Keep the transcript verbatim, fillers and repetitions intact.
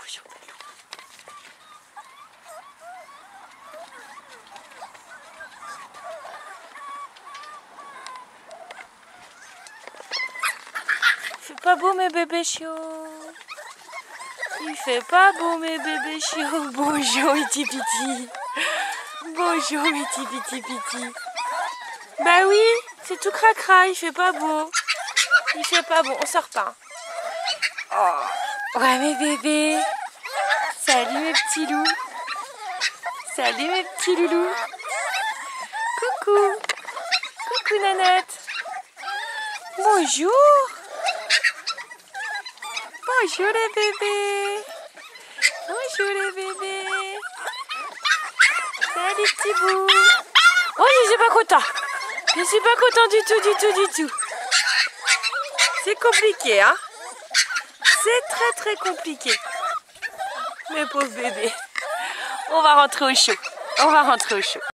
chaud. Il fait pas beau mes bébés chiots. Il fait pas beau mes bébés chiots. Bonjour mes petits petits. Bonjour mes petits petits petits. Bah oui, c'est tout cracra, il fait pas beau. Il fait pas beau, on sort pas. Oh, ouais mes bébés. Salut mes petits loups. Salut mes petits loulous. Coucou. Coucou Nanette. Bonjour. Bonjour les bébés. Bonjour les bébés. Salut petit bout. Oh, je suis pas content. Je suis pas content du tout, du tout, du tout. C'est compliqué, hein. C'est très très compliqué. Mes pauvres bébés. On va rentrer au chaud. On va rentrer au chaud.